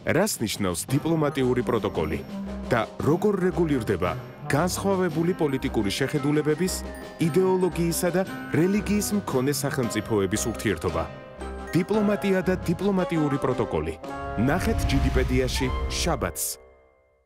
რას ნიშნავს დიპლომატიური პროტოკოლი და როგორ რეგულირდება განსხვავებული პოლიტიკური შეხედულებების, იდეოლოგიისა და რელიგიის მქონე სახელმწიფოების ურთიერთობა. დიპლომატია და დიპლომატიური პროტოკოლი. ნახეთ ჯიდიპედიაში შაბათს.